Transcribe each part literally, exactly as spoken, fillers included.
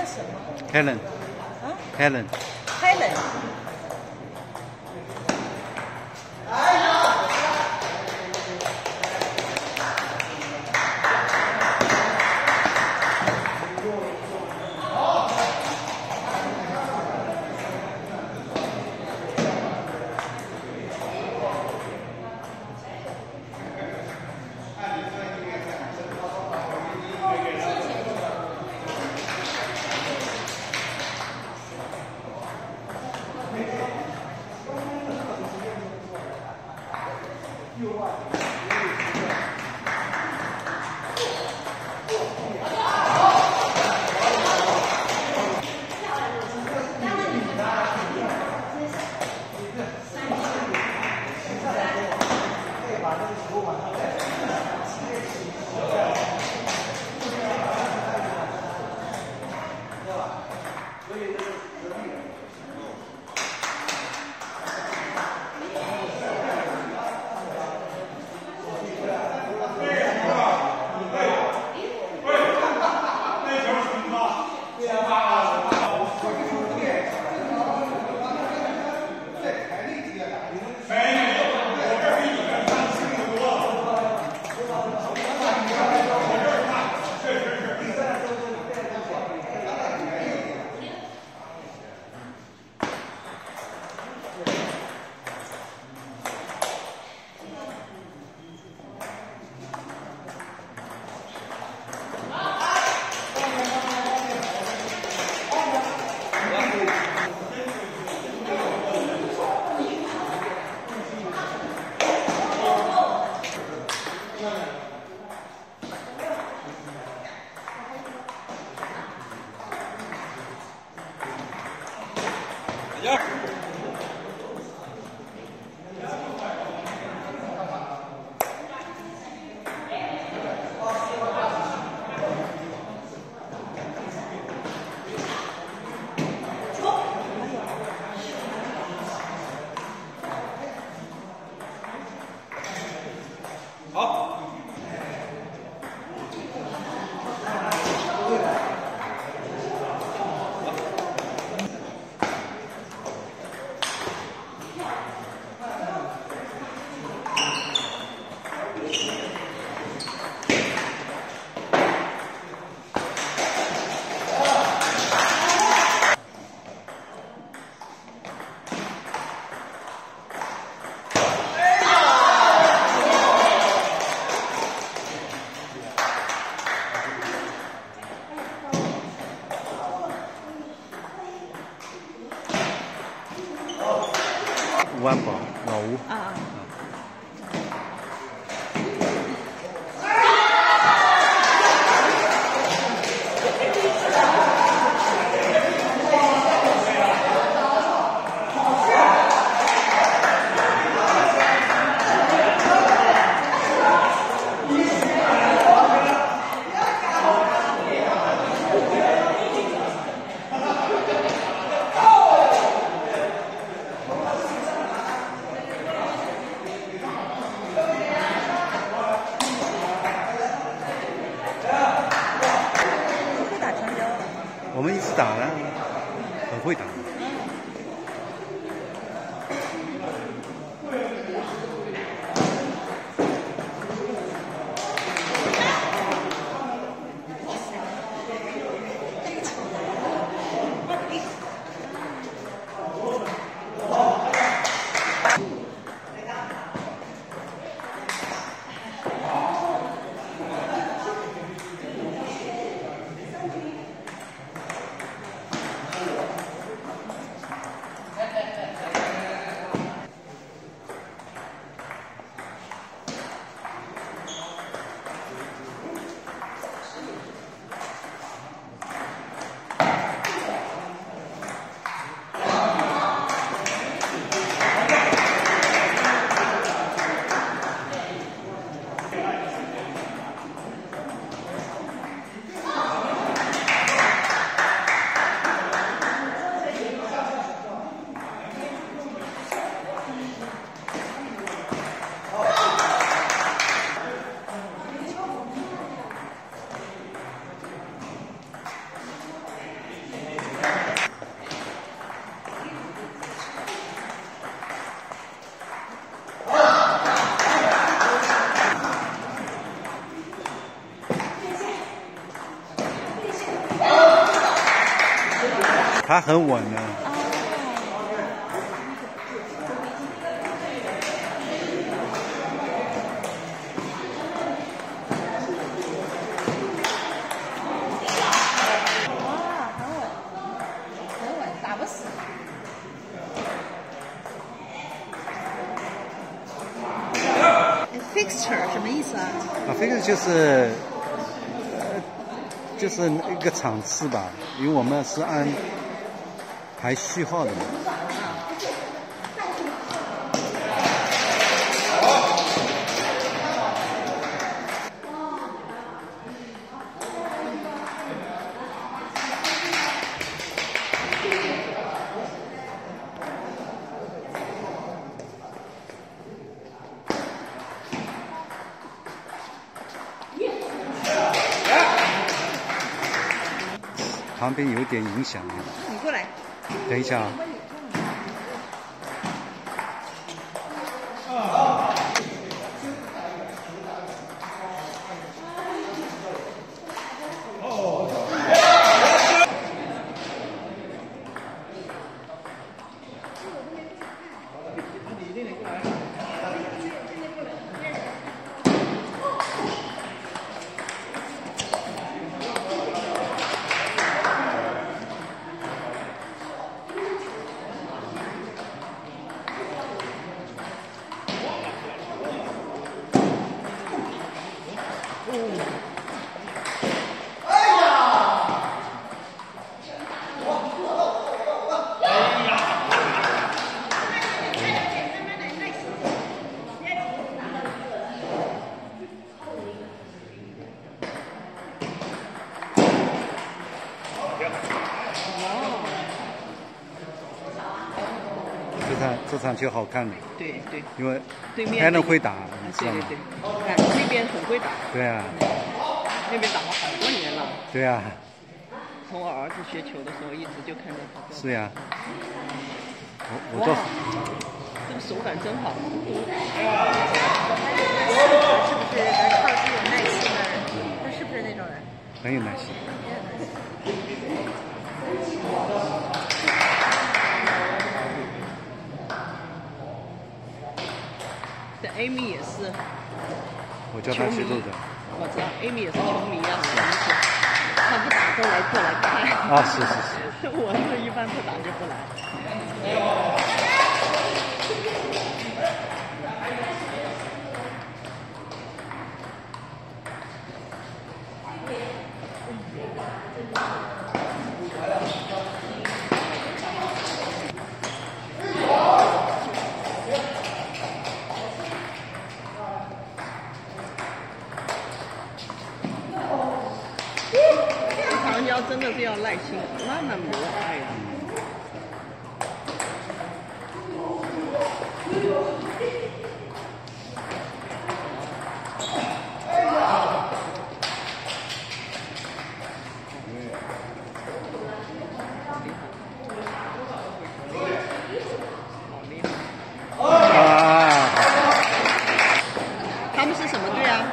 什么 Helen 啊 Helen ？Helen。 湾宝老吴啊。 我们一直打了，很会打。 它很稳的。 哇，很稳，很稳，打不死。 Fixture 什么意思啊？ 啊 ，fixture 就是呃，就是一个场次吧，因为我们是按排序号的嘛。旁边有点影响。 你过来。 等一下啊。这场这场球好看的， 对对， 因为对面还能会打，你知对道吗？ 对对，哎，那边很会打， 对啊， 那边打了好多年了。 对啊， 从我儿子学球的时候一直就看着他。 是呀，我我倒是， 这个手感真好。 是不是咱靠是有耐心的人？他是不是那种人？ 很有耐心。 这 Amy 也是， 我叫他去录的。 我知道 Amy 也是球迷啊，他不打都来过来看。 啊，是是是。 我是一般不打就不来。长焦真的是要耐心，慢慢磨，哎呀。 啊！ 他们是什么队啊？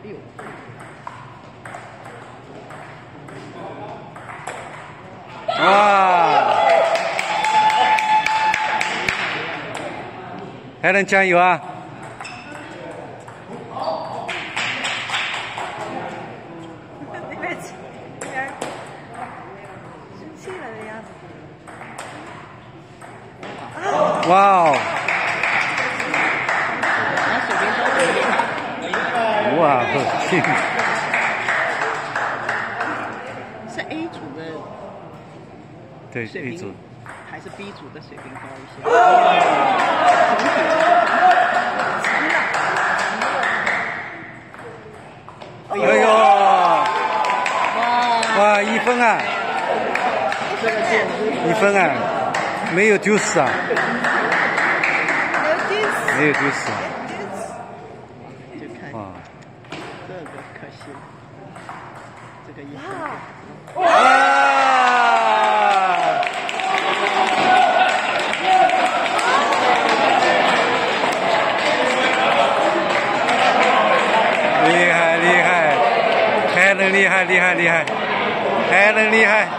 呦， 哇！还能加油啊！ 那边那边生气了的样子。 哇哦！ 拿水冰刀里面。 哇，好劲！ 是 A 组的对水 ，A 冰组。 还是 B 组的水平高一些？ 哎呦！哇，一分啊！ 这个简直一分啊！没有丢失啊！没有丢失啊！ 就看哇！ 这个可惜了，这个一分。 哇！厉害厉害，还能厉害厉害厉害，还能厉害。